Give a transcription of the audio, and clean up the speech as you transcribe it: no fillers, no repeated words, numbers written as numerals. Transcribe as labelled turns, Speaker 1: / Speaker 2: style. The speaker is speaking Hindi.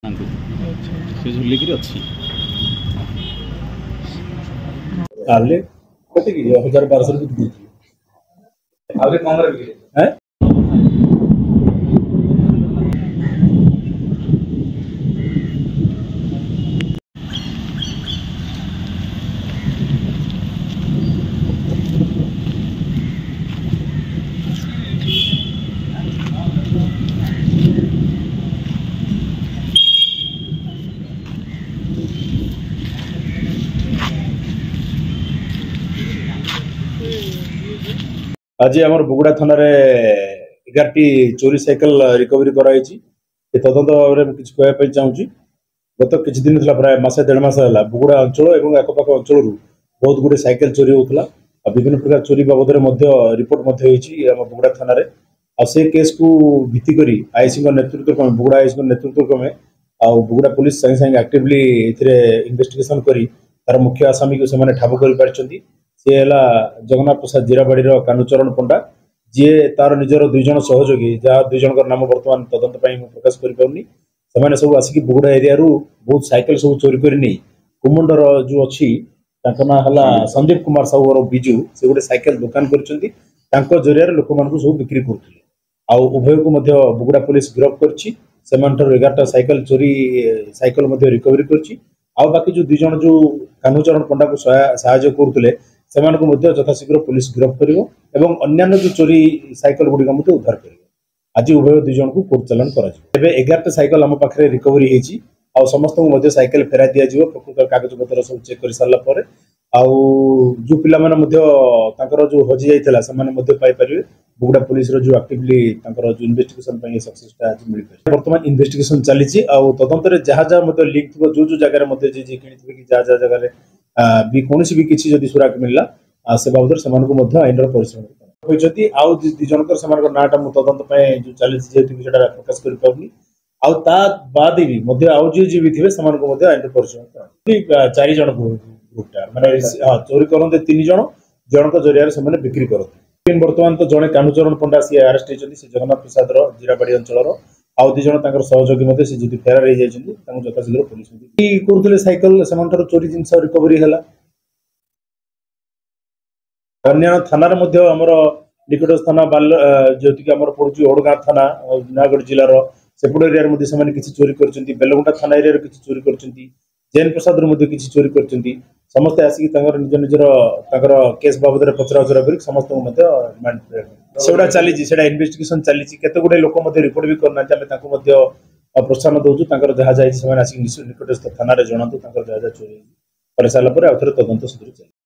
Speaker 1: से झुलिकी अच्छी
Speaker 2: कते कि 1000-1200 रुपये आगे कम हैं आज आम बुगुड़ा थाना 11टी चोरी साइकेल रिकवरी कराई तदंत भाव में किसी कहवाई चाहूँगी गत किसी दिन प्राय मसे 1.5 मास है बुगुड़ा अंचल और आखपाख अंचल बहुत गुड़े साइकेल चोरी होता विभिन्न प्रकार चोरी बाबद रिपोर्ट बुगुड़ा थाना से केस को भित्ति कर आईसी नेतृत्व क्रमे बुगुड़ा आईसी नेतृत्व क्रमे बुगुड़ा पुलिस संगे संगे एक्टिवली इन्वेस्टिगेशन कर तार मुख्य आसामी को से ठाब कर सी है जगन्नाथ प्रसाद जीराबाड़ी कानुचरण पंडा जी तार निजर 2 जन सहयोगी जहाँ 2 जन नाम बर्तमान तदंत प्रकाश कर सब आसिक बुगुड़ा एरिया बहुत साइकेल सब चोरी कर कुमुंडर जो अच्छी ना है संदीप कुमार साहू और बिजू से गोटे साइकेल दुकान कर जरिया लोक मान सब बिक्री करुले उभय को बुगुड़ा पुलिस गिरफ्त कर 11टा साइकेल चोरी साइकेल रिकवरी कर बाकी जो 2 जन जो कानुचरण पंडा को साहाय्य करुले यथाशीघ्र पुलिस गिरफ्त कर अन्य जो चोरी साइकेल गुड़िक उद्धार कर आज उभय 2 जन को कोर्ट चालान कर 11टा साइकेल आम पाखे रिकवरी हो समस्त साइकेल फेराई दिज्व प्रकृत कागज पत्र सब चेक कर सारापर जो पिलाने जो हजि जाता पाइपर बुगुड़ा पुलिस जो एक्टिवली जो इन्वेस्टिगेशन सक्सेसटा आज मिल पारे बर्तमान इन्वेस्टिगेशन चली तदंत जहाँ जहाँ लिंक थी जो जगह कि जहाँ जगह भी कौन भी किसी जदि सुराग मिलला से बाबद से आईन परिश्रम होती आउ 2 जनकर नाटा तदंत जो चली प्रकाश कर बाद भी आउ जी भी थे आईन परिश्रम 4 जन ग्रुपटा माने चोरी करते 3 जन जनक जरिया से बिक्री करते बर्तमान तो जड़े कानुचरण पंडा सी अरेस्ट होती जगन्नाथ प्रसाद जीराबाड़ी अंचल आउ 2 जन सहयोगी से जो फेरार हो जाती यथाशीघ्र पुलिस करुले साइकेल से चोरी जिन रिकवरी है अन्य थाना आमर निकट थाना बाल जो पड़ू ओडगाँ थाना नयागढ़ जिलार सेपट एरिया से किसी चोरी कर बेलगुंडा थाना एरिया किसी चोरी कर जैन प्रसाद किसी चोरी कर समस्ते आसिक निज निजर केस बाबद पचरा उचरा कर समस्त रिमांड चली इन्वेस्टिगेशन चली केते गुडे लोक रिपोर्ट भी करना प्रोत्साहन दौचु जहाँ जाए आसिक निकटस्थ थाना जनातु जहाँ जहाँ चोरी कर सारापर आउ थे तदंत सुधरी चल